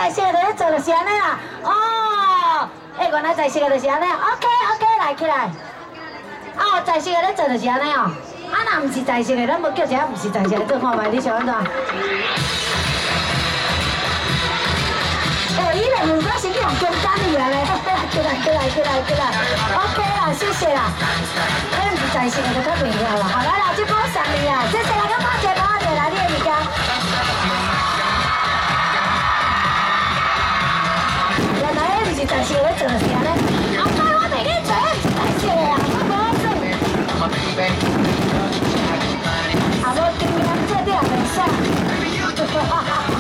在线的咧做就是安尼啦。哦，原来在线的就是安尼。OK， 来起来。哦，在线的咧做就是安尼哦。啊，若毋是在线的，咱要叫一下毋是在线的做看卖，你想安怎？伊个目标是去用中间去啊咧，过来 ，OK 啦，谢谢啦。咱毋是在线的就较重要啦，好来啦，这波送你啦，谢谢大家帮姐帮姐来你的物件。原来毋是在线的做是安尼，后摆我袂去做，毋是在线的啊，我无做。啊，无经验这你也袂使。